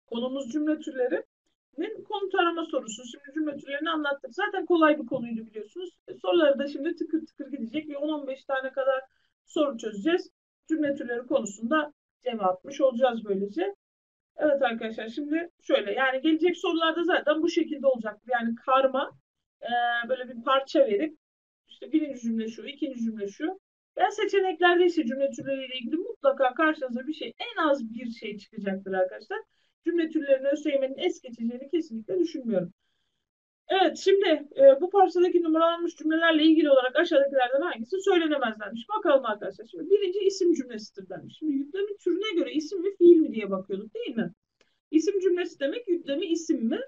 Konumuz cümle türlerinin konu tarama sorusu. Şimdi cümle türlerini anlattık. Zaten kolay bir konuydu biliyorsunuz. Soruları da şimdi tıkır tıkır gidecek ve 10-15 tane kadar soru çözeceğiz. Cümle türleri konusunda cevapmış olacağız böylece. Evet arkadaşlar, şimdi şöyle, yani gelecek sorularda zaten bu şekilde olacak. Yani karma, böyle bir parça verip işte birinci cümle şu, ikinci cümle şu. Ben seçeneklerde ise cümle türleriyle ilgili mutlaka karşınıza bir şey, en az bir şey çıkacaktır arkadaşlar. Cümle türlerinin ÖSYM'nin es geçeceğini kesinlikle düşünmüyorum. Evet, şimdi bu parçadaki numaralanmış cümlelerle ilgili olarak aşağıdakilerden hangisi söylenemez denmiş. Bakalım arkadaşlar. Şimdi birinci isim cümlesidir denmiş. Şimdi yüklemin türüne göre isim mi fiil mi diye bakıyorduk değil mi? İsim cümlesi demek yüklemi isim mi?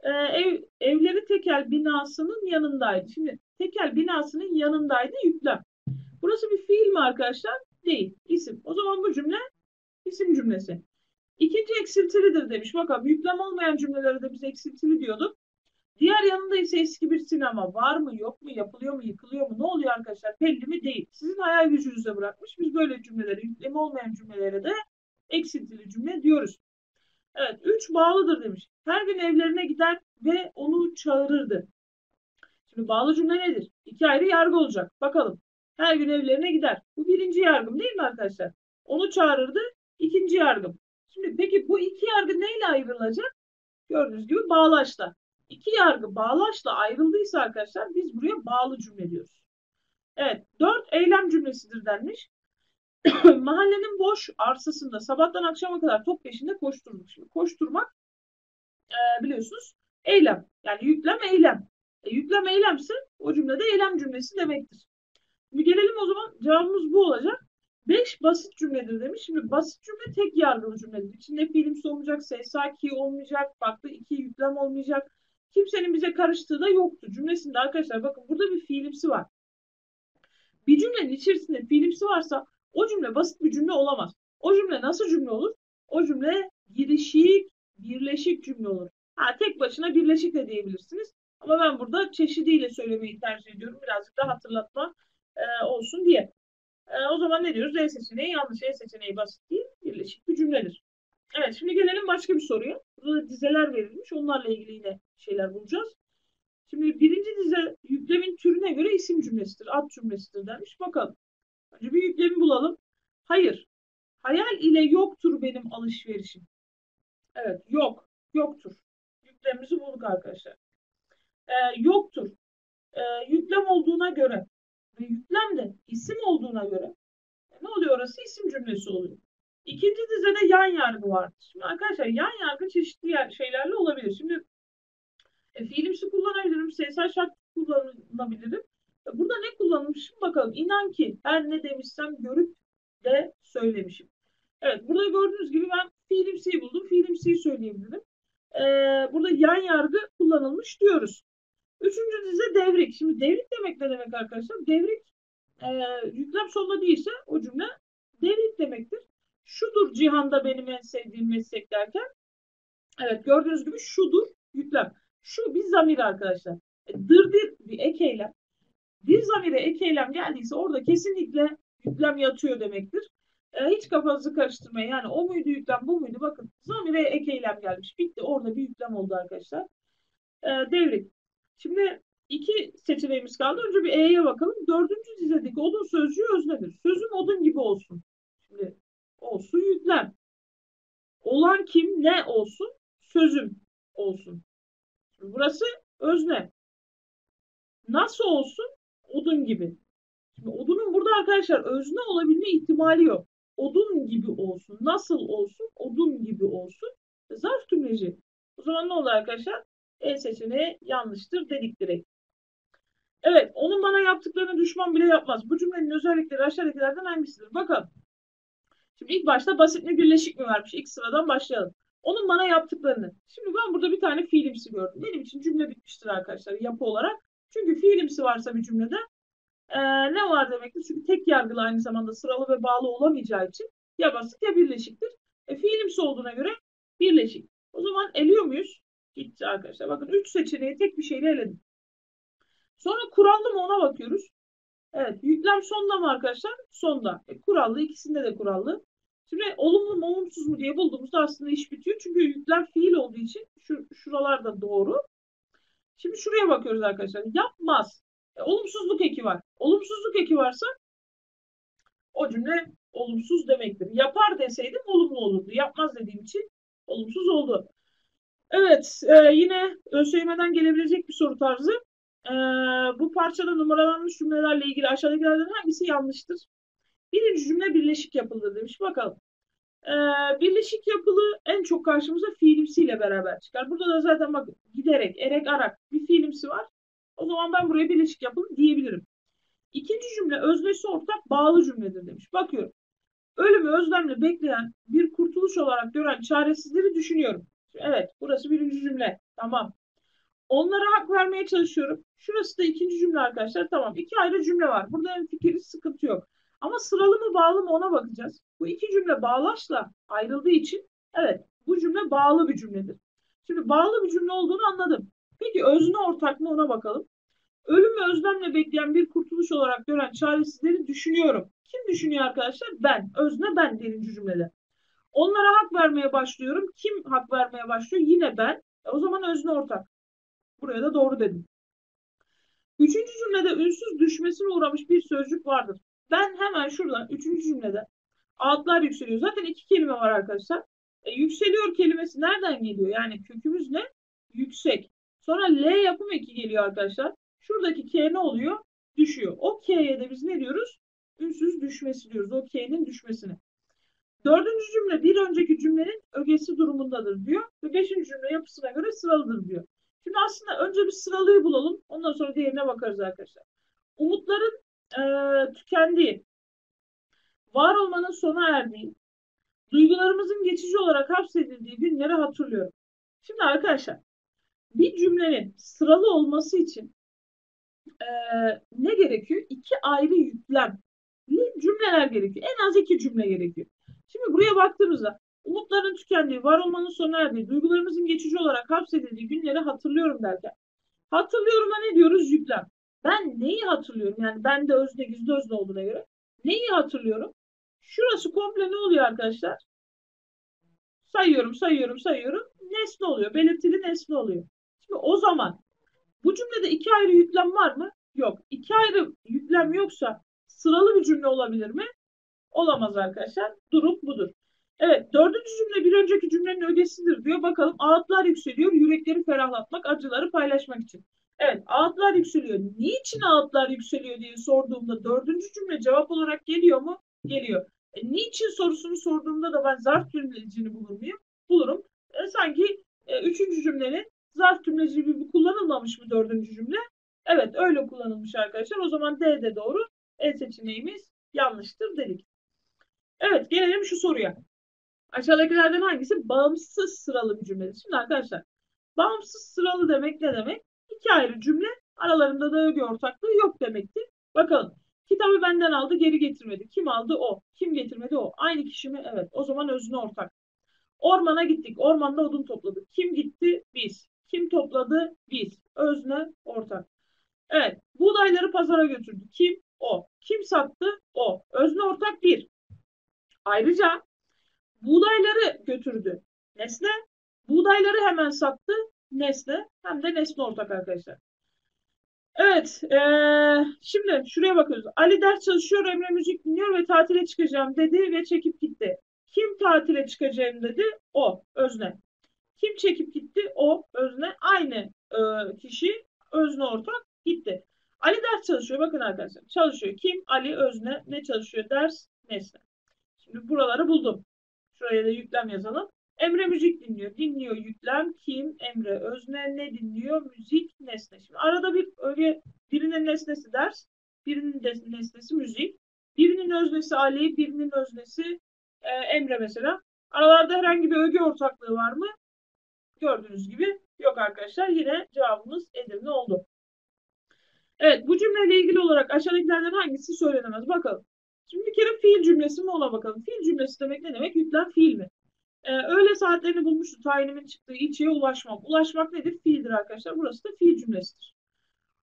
Evleri tekel binasının yanındaydı. Şimdi tekel binasının yanındaydı yüklem. Burası bir fiil mi arkadaşlar? Değil. İsim. O zaman bu cümle isim cümlesi. İkinci eksiltilidir demiş. Bakalım, yüklem olmayan cümlelere de biz eksiltili diyorduk. Diğer yanında ise eski bir sinema var mı yok mu, yapılıyor mu, yıkılıyor mu, ne oluyor arkadaşlar, belli mi değil. Sizin hayal gücünüze bırakmış. Biz böyle cümlelere, yüklemi olmayan cümlelere de eksiltili cümle diyoruz. Evet, 3 bağlıdır demiş. Her gün evlerine gider ve onu çağırırdı. Şimdi bağlı cümle nedir? İki ayrı yargı olacak. Bakalım. Her gün evlerine gider. Bu birinci yargım değil mi arkadaşlar? Onu çağırırdı. İkinci yargım. Şimdi peki bu iki yargı neyle ayrılacak? Gördüğünüz gibi bağlaçla. İki yargı bağlaçla ayrıldıysa arkadaşlar biz buraya bağlı cümle diyoruz. Evet, 4 eylem cümlesidir denmiş. Mahallenin boş arsasında sabahtan akşama kadar top peşinde koşturduk. Şimdi koşturmak, biliyorsunuz, eylem. Yani yüklem eylem. Yüklem eylemse o cümlede eylem cümlesi demektir. Şimdi gelelim, o zaman cevabımız bu olacak. 5 basit cümledir demiş. Şimdi basit cümle tek yargılı cümledir. İçinde fiilimsi olmayacak, sesaki olmayacak, farklı iki yüklem olmayacak. Kimsenin bize karıştığı da yoktu. Cümlesinde arkadaşlar bakın, burada bir fiilimsi var. Bir cümlenin içerisinde fiilimsi varsa o cümle basit bir cümle olamaz. O cümle nasıl cümle olur? O cümle girişik, birleşik cümle olur. Ha, tek başına birleşik de diyebilirsiniz. Ama ben burada çeşidiyle söylemeyi tercih ediyorum. Birazcık da hatırlatma olsun diye. O zaman ne diyoruz? E seçeneği yanlış. E seçeneği basit değil, birleşik bir cümledir. Evet, şimdi gelelim başka bir soruya. Burada dizeler verilmiş. Onlarla ilgili yine şeyler bulacağız. Şimdi birinci dize yüklemin türüne göre isim cümlesidir, ad cümlesidir demiş. Bakalım. Önce bir yüklemi bulalım. Hayır. Hayal ile yoktur benim alışverişim. Evet, yok. Yoktur. Yüklemimizi bulduk arkadaşlar. Yoktur. Yüklem olduğuna göre ve yüklem de isim olduğuna göre ne oluyor orası? İsim cümlesi oluyor. İkinci dizede yan yargı var. Şimdi arkadaşlar, yan yargı çeşitli şeylerle olabilir. Şimdi fiilimsi kullanabilirim, sayısal şart kullanabilirim. Burada ne kullanmışım bakalım. İnan ki her ne demişsem görüp de söylemişim. Evet, burada gördüğünüz gibi ben fiilimsiyi buldum. Fiilimsiyi söyleyebilirim. Burada yan yargı kullanılmış diyoruz. Üçüncü dize devrik. Şimdi devrik demek ne demek arkadaşlar? Devrik, e, yüklem sonunda değilse o cümle devrik demektir. Şudur cihanda benim en sevdiğim meslek derken, evet, gördüğünüz gibi şudur yüklem. Şu bir zamir arkadaşlar. Dırdır bir ek eylem. Bir zamire ek eylem geldiyse orada kesinlikle yüklem yatıyor demektir. Hiç kafanızı karıştırmayın. Yani o muydu yüklem, bu muydu? Bakın, zamire ek eylem gelmiş. Bitti. Orada bir yüklem oldu arkadaşlar. Devrik. Şimdi iki seçeneğimiz kaldı. Önce bir E'ye bakalım. Dördüncü dizedeki odun sözcüğü öznedir. Sözüm odun gibi olsun. Şimdi olsun yüklem. Olan kim, ne olsun? Sözüm olsun. Şimdi burası özne. Nasıl olsun? Odun gibi. Şimdi odunun burada arkadaşlar özne olabilme ihtimali yok. Odun gibi olsun. Nasıl olsun? Odun gibi olsun. Zarf tümleci. O zaman ne oldu arkadaşlar? E seçeneği yanlıştır dedik direkt. Evet, onun bana yaptıklarını düşman bile yapmaz. Bu cümlenin özellikleri aşağıdakilerden hangisidir? Bakalım. Şimdi ilk başta basit mi birleşik mi vermiş? İlk sıradan başlayalım. Onun bana yaptıklarını. Şimdi ben burada bir tane fiilimsi gördüm. Benim için cümle bitmiştir arkadaşlar yapı olarak. Çünkü fiilimsi varsa bir cümlede ne var demektir? Çünkü tek yargılı aynı zamanda sıralı ve bağlı olamayacağı için ya basit ya birleşiktir. Fiilimsi olduğuna göre birleşik. O zaman eliyor muyuz? Gitti arkadaşlar. Bakın 3 seçeneği tek bir şeyle eledim. Sonra kurallı mı ona bakıyoruz. Evet, yüklem sonda mı arkadaşlar? Sonda. Kurallı, ikisinde de kurallı. Şimdi olumlu mu olumsuz mu diye bulduğumuzda aslında iş bitiyor. Çünkü yüklem fiil olduğu için şuralar da doğru. Şimdi şuraya bakıyoruz arkadaşlar. Yapmaz. Olumsuzluk eki var. Olumsuzluk eki varsa o cümle olumsuz demektir. Yapar deseydim olumlu olurdu. Yapmaz dediğim için olumsuz oldu. Evet, yine ÖSYM'den gelebilecek bir soru tarzı. E, Bu parçada numaralanmış cümlelerle ilgili aşağıdakilerden hangisi yanlıştır? Birinci cümle birleşik yapılıdır demiş. Bakalım. E, Birleşik yapılı en çok karşımıza fiilimsiyle beraber çıkar. Burada da zaten bak giderek, erek, arak bir fiilimsi var. O zaman ben buraya birleşik yapılı diyebilirim. İkinci cümle öznesi ortak bağlı cümledir demiş. Bakıyorum. Ölümü özlemle bekleyen bir kurtuluş olarak gören çaresizleri düşünüyorum. Evet, burası birinci cümle. Tamam. Onlara hak vermeye çalışıyorum. Şurası da ikinci cümle arkadaşlar. Tamam. İki ayrı cümle var. Burada en fikri sıkıntı yok. Ama sıralı mı bağlı mı ona bakacağız. Bu iki cümle bağlaçla ayrıldığı için evet bu cümle bağlı bir cümledir. Şimdi bağlı bir cümle olduğunu anladım. Peki özne ortak mı ona bakalım. Ölümü özlemle bekleyen bir kurtuluş olarak gören çaresizleri düşünüyorum. Kim düşünüyor arkadaşlar? Ben. Özne ben birinci cümlede. Onlara hak vermeye başlıyorum. Kim hak vermeye başlıyor? Yine ben. O zaman özne ortak. Buraya da doğru dedim. Üçüncü cümlede ünsüz düşmesine uğramış bir sözcük vardır. Ben hemen şuradan üçüncü cümlede ağıtlar yükseliyor. Zaten iki kelime var arkadaşlar. Yükseliyor kelimesi nereden geliyor? Yani kökümüz ne? Yüksek. Sonra L yapım eki geliyor arkadaşlar. Şuradaki K ne oluyor? Düşüyor. O K'ye de biz ne diyoruz? Ünsüz düşmesi diyoruz. O K'nin düşmesine. Dördüncü cümle bir önceki cümlenin ögesi durumundadır diyor. Ve beşinci cümle yapısına göre sıralıdır diyor. Şimdi aslında önce bir sıralıyı bulalım. Ondan sonra diğerine bakarız arkadaşlar. Umutların tükendiği, var olmanın sona erdiği, duygularımızın geçici olarak hapsedildiği günleri hatırlıyorum. Şimdi arkadaşlar bir cümlenin sıralı olması için ne gerekiyor? İki ayrı yüklemli cümleler gerekiyor. En az iki cümle gerekiyor. Şimdi buraya baktığımızda umutların tükendiği, var olmanın sona erdiği, duygularımızın geçici olarak hapsedildiği günleri hatırlıyorum derken. Hatırlıyorum'a ne diyoruz? Yüklem. Ben neyi hatırlıyorum? Yani ben de özne gizli özne olduğuna göre. Neyi hatırlıyorum? Şurası komple ne oluyor arkadaşlar? Sayıyorum, sayıyorum, sayıyorum. Nesne oluyor. Belirtili nesne oluyor. Şimdi o zaman bu cümlede iki ayrı yüklem var mı? Yok. İki ayrı yüklem yoksa sıralı bir cümle olabilir mi? Olamaz arkadaşlar. Durum budur. Evet, dördüncü cümle bir önceki cümlenin ögesidir diyor. Bakalım ağıtlar yükseliyor, yürekleri ferahlatmak, acıları paylaşmak için. Evet, ağıtlar yükseliyor. Niçin ağıtlar yükseliyor diye sorduğumda dördüncü cümle cevap olarak geliyor mu? Geliyor. Niçin sorusunu sorduğumda da ben zarf tümlecini bulur muyum? Bulurum. Sanki üçüncü cümlenin zarf tümleci gibi kullanılmamış mı dördüncü cümle? Evet, öyle kullanılmış arkadaşlar. O zaman D de doğru. E seçeneğimiz yanlıştır dedik. Evet, gelelim şu soruya. Aşağıdakilerden hangisi bağımsız sıralı bir cümledir? Şimdi arkadaşlar, bağımsız sıralı demek ne demek? İki ayrı cümle, aralarında da öge ortaklığı yok demektir. Bakalım. Kitabı benden aldı, geri getirmedi. Kim aldı? O. Kim getirmedi? O. Aynı kişi mi? Evet. O zaman özne ortak. Ormana gittik. Ormanda odun topladık. Kim gitti? Biz. Kim topladı? Biz. Özne ortak. Evet. Buğdayları pazara götürdü. Kim? O. Kim sattı? O. Özne ortak bir. Ayrıca buğdayları götürdü. Nesne. Buğdayları hemen sattı. Nesne. Hem de nesne ortak arkadaşlar. Evet. Şimdi şuraya bakıyoruz. Ali ders çalışıyor, Emre müzik dinliyor ve tatile çıkacağım dedi ve çekip gitti. Kim tatile çıkacağım dedi? O. Özne. Kim çekip gitti? O. Özne. Aynı kişi. Özne ortak. Gitti. Ali ders çalışıyor. Bakın arkadaşlar. Çalışıyor. Kim? Ali. Özne. Ne çalışıyor? Ders. Nesne. Şimdi buraları buldum. Şuraya da yüklem yazalım. Emre müzik dinliyor. Dinliyor yüklem. Kim? Emre. Özne ne dinliyor? Müzik nesne. Şimdi arada bir öyle birinin nesnesi ders. Birinin de nesnesi müzik. Birinin öznesi Ali. Birinin öznesi Emre mesela. Aralarda herhangi bir öge ortaklığı var mı? Gördüğünüz gibi yok arkadaşlar. Yine cevabımız Edirne oldu. Evet, bu cümleyle ilgili olarak aşağıdakilerden hangisi söylenemez? Bakalım. Şimdi bir kere fiil cümlesi mi ona bakalım. Fiil cümlesi demek ne demek? Yüklem fiil mi? Öğle saatlerini bulmuştu. Tayinimin çıktığı ilçeye ulaşmam. Ulaşmak nedir? Fiildir arkadaşlar. Burası da fiil cümlesidir.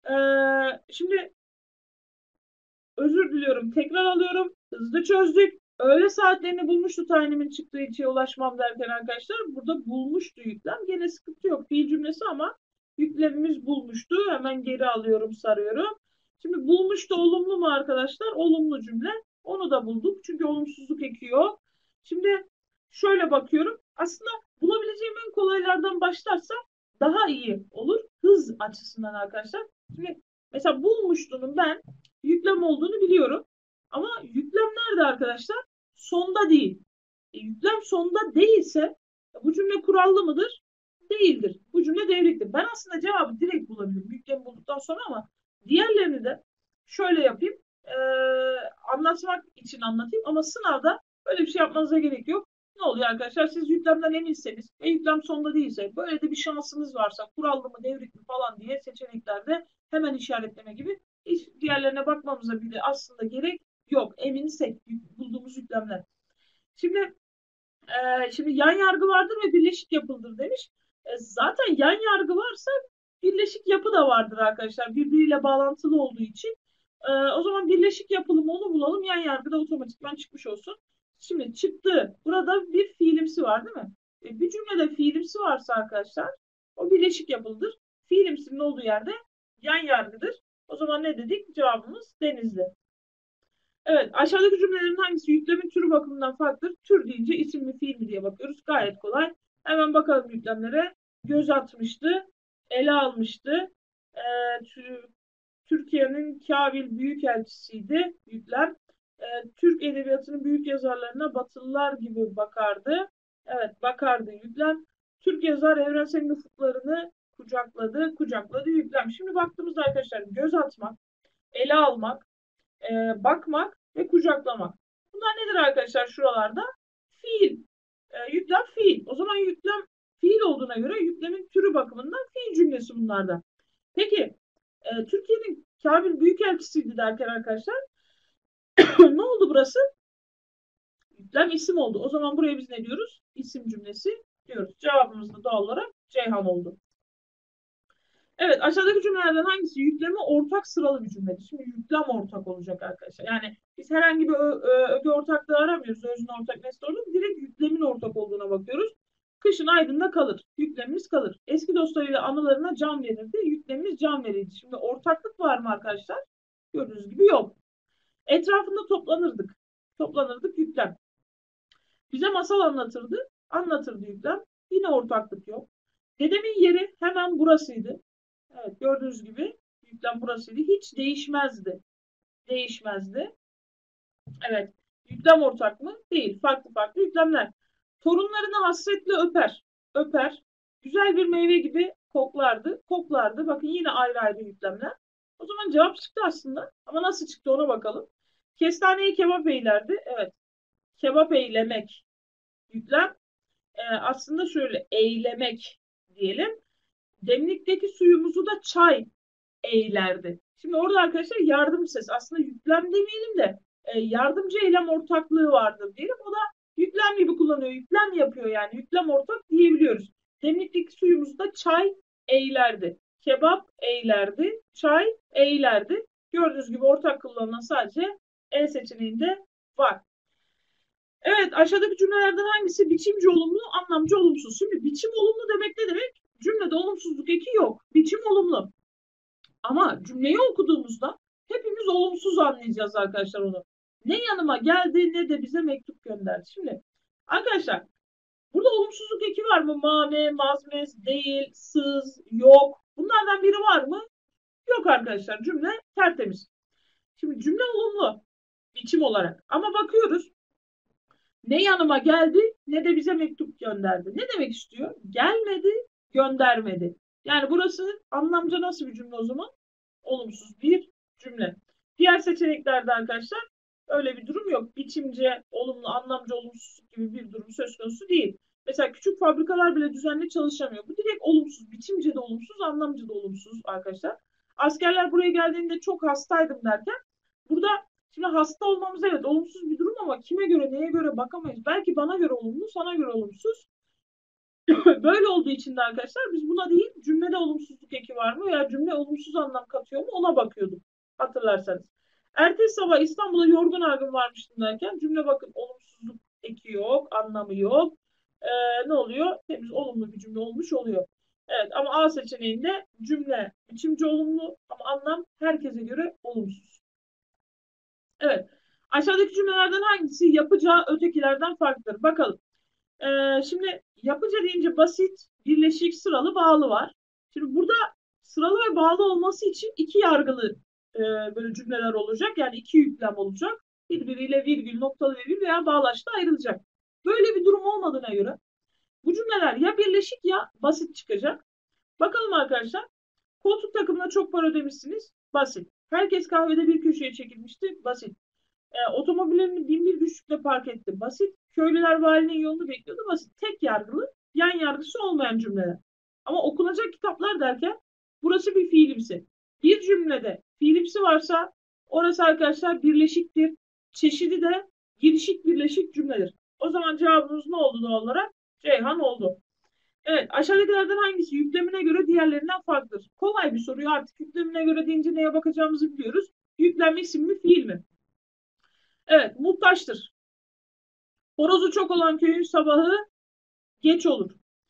Şimdi özür diliyorum. Tekrar alıyorum. Hızlı çözdük. Öğle saatlerini bulmuştu tayinimin çıktığı ilçeye ulaşmam derken arkadaşlar burada bulmuştu yüklem. Gene sıkıntı yok. Fiil cümlesi ama yüklemimiz bulmuştu. Hemen geri alıyorum, sarıyorum. Şimdi bulmuştu olumlu mu arkadaşlar? Olumlu cümle. Onu da bulduk. Çünkü olumsuzluk eki yok. Şimdi şöyle bakıyorum. Aslında bulabileceğim en kolaylardan başlarsam daha iyi olur. Hız açısından arkadaşlar. Şimdi mesela bulmuştunun ben yüklem olduğunu biliyorum. Ama yüklem nerede arkadaşlar? Sonda değil. Yüklem sonda değilse bu cümle kurallı mıdır? Değildir. Bu cümle devrektir. Ben aslında cevabı direkt bulabilirim. Yüklemi bulduktan sonra ama diğerlerini de şöyle yapayım. Anlatmak için anlatayım ama sınavda öyle bir şey yapmanıza gerek yok. Ne oluyor arkadaşlar? Siz yüklemden eminseniz ve yüklem sonda değilse böyle de bir şansınız varsa kurallı mı devrik mi falan diye seçeneklerde hemen işaretleme gibi hiç diğerlerine bakmamıza bile aslında gerek yok. Eminsek bulduğumuz yüklemler. Şimdi şimdi yan yargı vardır ve birleşik yapıldır demiş. Zaten yan yargı varsa birleşik yapı da vardır arkadaşlar. Birbiriyle bağlantılı olduğu için. O zaman birleşik yapılı mı onu bulalım. Yan yargı da otomatikman çıkmış olsun. Şimdi çıktı. Burada bir fiilimsi var değil mi? Bir cümlede fiilimsi varsa arkadaşlar o birleşik yapılıdır. Fiilimsinin olduğu yerde yan yargıdır. O zaman ne dedik? Cevabımız Denizli. Evet, aşağıdaki cümlelerin hangisi yüklemin türü bakımından farklıdır? Tür deyince isim mi fiil mi diye bakıyoruz. Gayet kolay. Hemen bakalım yüklemlere. Göz atmıştı, ele almıştı. Türkiye'nin Kabil Büyükelçisiydi yüklem. Türk edebiyatının büyük yazarlarına Batılılar gibi bakardı. Evet, bakardı yüklem. Türk yazar evrensel ufuklarını kucakladı yüklem. Şimdi baktığımızda arkadaşlar göz atmak, ele almak, bakmak ve kucaklamak. Bunlar nedir arkadaşlar şuralarda? Fiil. Yüklem fiil. O zaman yüklem fiil olduğuna göre yüklemin türü bakımından fiil cümlesi bunlardan. Peki Türkiye'nin Kabil Büyükelçisiydi derken arkadaşlar ne oldu burası? Yüklem isim oldu. O zaman buraya biz ne diyoruz? İsim cümlesi diyoruz. Cevabımız da doğal olarak Ceyhan oldu. Evet, aşağıdaki cümlelerden hangisi yüklemi ortak sıralı bir cümledir? Şimdi yüklem ortak olacak arkadaşlar. Yani biz herhangi bir öge ortaklığı aramıyoruz. Özne ortak nesne olur. Direkt yüklemin ortak olduğuna bakıyoruz. Kışın Aydın'da kalır. Yüklemimiz kalır. Eski dostlarıyla anılarına can verirdi. Yüklemimiz can verirdi. Şimdi ortaklık var mı arkadaşlar? Gördüğünüz gibi yok. Etrafında toplanırdık. Toplanırdık yüklem. Bize masal anlatırdı. Anlatırdı yüklem. Yine ortaklık yok. Dedemin yeri hemen burasıydı. Evet, gördüğünüz gibi yüklem burasıydı. Hiç değişmezdi. Değişmezdi. Evet. Yüklem ortak mı? Değil. Farklı farklı yüklemler. Torunlarını hasretle öper. Öper. Güzel bir meyve gibi koklardı. Koklardı. Bakın yine ayrı ayrı yüklemler. O zaman cevap çıktı aslında. Ama nasıl çıktı ona bakalım. Kestaneyi kebap eylerdi. Evet. Kebap eylemek. Yüklem. Aslında şöyle eylemek diyelim. Demlikteki suyumuzu da çay eylerdi. Şimdi orada arkadaşlar yardımcı ses. Aslında yüklem demeyelim de yardımcı eylem ortaklığı vardır diyelim. O da yüklem gibi kullanıyor. Yüklem yapıyor yani. Yüklem ortak diyebiliyoruz. Demlikteki suyumuzu da çay eylerdi. Kebap eylerdi. Çay eylerdi. Gördüğünüz gibi ortak kullanılan sadece E seçeneğinde var. Evet, aşağıdaki cümlelerden hangisi biçimci olumlu, anlamcı olumsuz? Şimdi biçim olumlu demek ne demek? Cümlede olumsuzluk eki yok. Biçim olumlu. Ama cümleyi okuduğumuzda hepimiz olumsuz anlayacağız arkadaşlar onu. Ne yanıma geldi ne de bize mektup gönderdi. Şimdi arkadaşlar burada olumsuzluk eki var mı? Mame, mazmez, değil, sız, yok. Bunlardan biri var mı? Yok arkadaşlar. Cümle tertemiz. Şimdi cümle olumlu biçim olarak. Ama bakıyoruz ne yanıma geldi ne de bize mektup gönderdi. Ne demek istiyor? Gelmedi, göndermedi. Yani burası anlamca nasıl bir cümle o zaman? Olumsuz bir cümle. Diğer seçeneklerde arkadaşlar öyle bir durum yok. Biçimce, olumlu, anlamca olumsuz gibi bir durum söz konusu değil. Mesela küçük fabrikalar bile düzenli çalışamıyor. Bu direkt olumsuz. Biçimce de olumsuz, anlamca da olumsuz arkadaşlar. Askerler buraya geldiğinde çok hastaydım derken burada şimdi hasta olmamız evet olumsuz bir durum ama kime göre neye göre bakamayız. Belki bana göre olumlu, sana göre olumsuz. Böyle olduğu için de arkadaşlar biz buna değil cümlede olumsuzluk eki var mı veya cümle olumsuz anlam katıyor mu ona bakıyorduk hatırlarsanız. Ertesi sabah İstanbul'a yorgun argın varmıştım derken cümle bakın olumsuzluk eki yok, anlamı yok. Ne oluyor? Temiz olumlu bir cümle olmuş oluyor. Evet ama A seçeneğinde cümle biçimci olumlu ama anlam herkese göre olumsuz. Evet. Aşağıdaki cümlelerden hangisi yapacağı ötekilerden farklıdır? Bakalım. Şimdi yapıca deyince basit, birleşik, sıralı, bağlı var. Şimdi burada sıralı ve bağlı olması için iki yargılı böyle cümleler olacak. Yani iki yüklem olacak. Birbiriyle virgül, noktalı virgül veya bağlaçla ayrılacak. Böyle bir durum olmadığına göre bu cümleler ya birleşik ya basit çıkacak. Bakalım arkadaşlar. Koltuk takımına çok para ödemişsiniz. Basit. Herkes kahvede bir köşeye çekilmişti. Basit. Otomobillerini bin bir güçlükle park etti. Basit. Köylüler valinin yolunu bekliyordu. Basit. Tek yargılı, yan yargısı olmayan cümleler. Ama okunacak kitaplar derken burası bir fiilimsi. Bir cümlede fiilimsi varsa orası arkadaşlar birleşiktir. Çeşidi de girişik birleşik cümledir. O zaman cevabımız ne oldu doğal olarak? Ceyhan oldu. Evet, aşağıdakilerden hangisi yüklemine göre diğerlerinden farklıdır? Kolay bir soruyu artık yüklemine göre deyince neye bakacağımızı biliyoruz. Yüklem isim mi, fiil mi? Evet, muhtaçtır. Horozu çok olan köyün sabahı geç olur.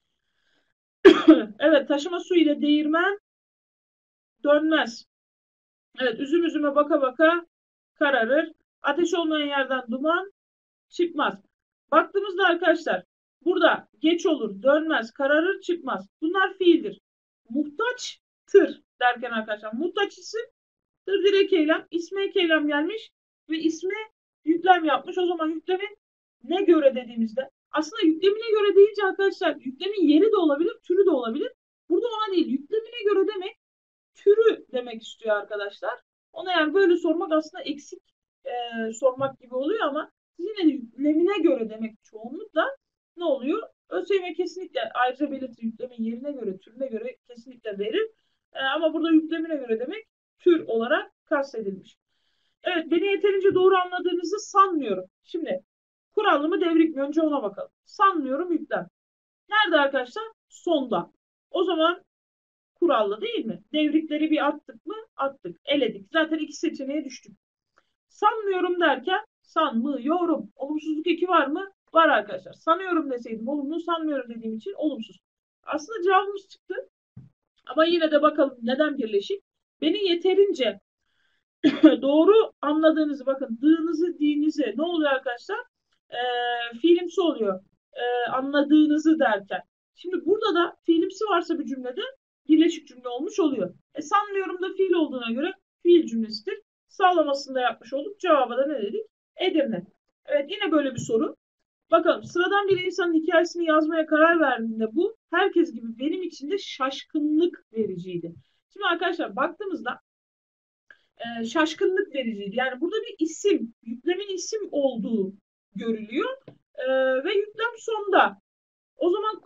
Evet, taşıma su ile değirmen dönmez. Evet, üzüm üzüme baka baka kararır. Ateş olmayan yerden duman çıkmaz. Baktığımızda arkadaşlar burada geç olur, dönmez, kararır, çıkmaz. Bunlar fiildir. Muhtaçtır derken arkadaşlar muhtaç isim tır direkt eylem, isme ek eylem gelmiş ve ismi yüklem yapmış. O zaman yüklemin ne göre dediğimizde aslında yüklemine göre deyince arkadaşlar yüklemin yeri de olabilir, türü de olabilir. Burada ona değil. Yüklemine göre demek türü demek istiyor arkadaşlar. Ona yani böyle sormak aslında eksik sormak gibi oluyor ama yine de yüklemine göre demek çoğunlukla ne oluyor? ÖSYM kesinlikle ayrıca belirtir yüklemin yerine göre, türüne göre kesinlikle verir. Ama burada yüklemine göre demek tür olarak kastedilmiş. Evet, beni yeterince doğru anladığınızı sanmıyorum. Şimdi kurallı mı devrik mi? Önce ona bakalım. Sanmıyorum yüklem. Nerede arkadaşlar? Sonda. O zaman kurallı değil mi? Devrikleri bir attık mı? Attık. Eledik. Zaten iki seçeneğe düştük. Sanmıyorum derken sanmıyorum. Olumsuzluk eki var mı? Var arkadaşlar. Sanıyorum deseydim olumlu, sanmıyorum dediğim için olumsuz. Aslında cevabımız çıktı. Ama yine de bakalım neden birleşik? Beni yeterince doğru anladığınızı bakın dığınızı dinizi ne oluyor arkadaşlar? Fiilimsi oluyor. Anladığınızı derken. Şimdi burada da fiilimsi varsa bir cümlede birleşik cümle olmuş oluyor. Sanmıyorum da fiil olduğuna göre fiil cümlesidir. Sağlamasını da yapmış olduk. Cevaba da ne dedik? Edirne. Evet yine böyle bir soru. Bakalım sıradan bir insanın hikayesini yazmaya karar verdiğinde bu herkes gibi benim için de şaşkınlık vericiydi. Şimdi arkadaşlar baktığımızda şaşkınlık vericiydi. Yani burada bir isim, yüklemin isim olduğu görülüyor ve yüklem sonda. O zaman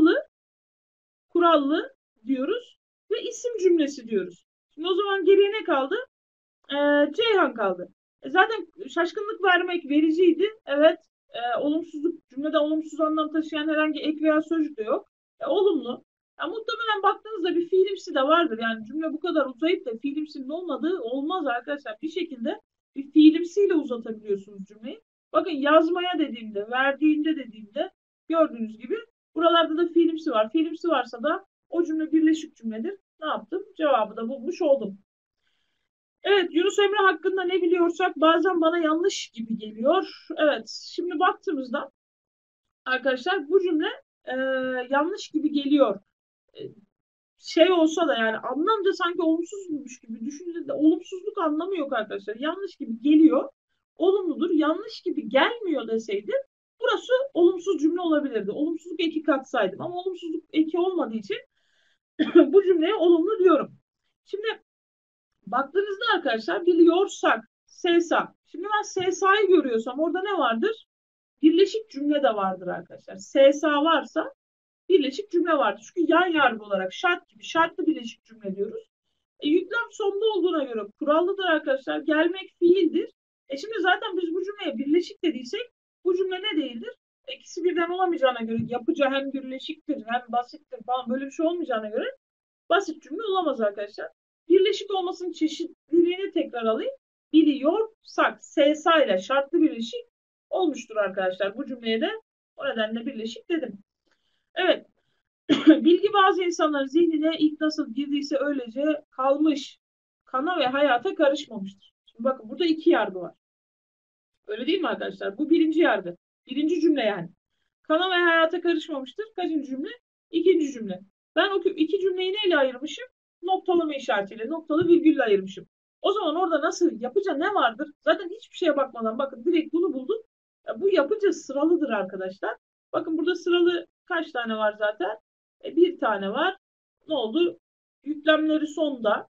kurallı diyoruz ve isim cümlesi diyoruz. Şimdi o zaman geriye ne kaldı? Ceyhan kaldı. Zaten şaşkınlık vermek vericiydi. Evet. Olumsuzluk cümlede olumsuz anlam taşıyan herhangi ek veya sözcük de yok. Olumlu. Muhtemelen baktığınızda bir fiilimsi de vardır. Yani cümle bu kadar uzayıp da fiilimsinin olmadığı olmaz arkadaşlar. Bir şekilde bir fiilimsiyle uzatabiliyorsunuz cümleyi. Bakın yazmaya dediğimde, verdiğinde dediğimde gördüğünüz gibi buralarda da fiilimsi var. Fiilimsi varsa da o cümle birleşik cümledir. Ne yaptım? Cevabı da bulmuş oldum. Evet, Yunus Emre hakkında ne biliyorsak bazen bana yanlış gibi geliyor. Evet, şimdi baktığımızda arkadaşlar bu cümle e, yanlış gibi geliyor. E, Şey olsa da yani anlamca sanki olumsuzmuş gibi düşünce de olumsuzluk anlamı yok arkadaşlar. Yanlış gibi geliyor, olumludur. Yanlış gibi gelmiyor deseydim burası olumsuz cümle olabilirdi. Olumsuzluk eki katsaydım ama olumsuzluk eki olmadığı için bu cümleye olumlu diyorum. Şimdi baktığınızda arkadaşlar biliyorsak SESA. Şimdi ben SESA'yı görüyorsam orada ne vardır? Birleşik cümle de vardır arkadaşlar. SESA varsa birleşik cümle vardır. Çünkü yan yargı olarak şart gibi şartlı birleşik cümle diyoruz. Yüklem sonda olduğuna göre kurallıdır arkadaşlar. Gelmek fiildir. Şimdi zaten biz bu cümleye birleşik dediysek bu cümle ne değildir? İkisi birden olamayacağına göre yapıcı hem birleşiktir hem basittir falan böyle bir şey olmayacağına göre basit cümle olamaz arkadaşlar. Birleşik olmasının çeşitliliğini tekrar alayım. biliyorsak. SSA ile şartlı birleşik olmuştur arkadaşlar. Bu cümleye de o nedenle birleşik dedim. Evet. Bilgi bazı insanların zihnine ilk nasıl girdiyse öylece kalmış. Kana ve hayata karışmamıştır. Şimdi bakın burada iki yargı var. Öyle değil mi arkadaşlar? Bu birinci yargı. Birinci cümle yani. Kana ve hayata karışmamıştır. Kaçıncı cümle? İkinci cümle. Ben o iki cümleyi neyle ayırmışım? Noktalama işaretiyle, noktalı virgülle ayırmışım. O zaman orada nasıl yapıca ne vardır? Zaten hiçbir şeye bakmadan bakın direkt bunu buldum. Bu yapıca sıralıdır arkadaşlar. Bakın burada sıralı kaç tane var zaten? Bir tane var. Ne oldu? Yüklemleri sonda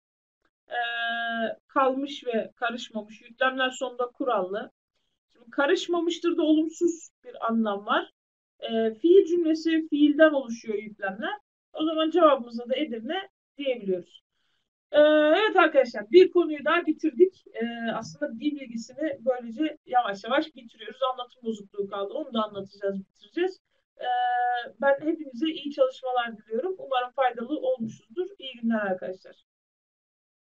kalmış ve karışmamış. Yüklemler sonda kurallı. Şimdi karışmamıştır da olumsuz bir anlam var. Fiil cümlesi fiilden oluşuyor yüklemler. O zaman cevabımıza da Edirne diyebiliyoruz. Evet arkadaşlar bir konuyu daha bitirdik. Aslında dil bilgisini böylece yavaş yavaş bitiriyoruz. Anlatım bozukluğu kaldı. Onu da anlatacağız, bitireceğiz. Ben hepinize iyi çalışmalar diliyorum. Umarım faydalı olmuşuzdur. İyi günler arkadaşlar.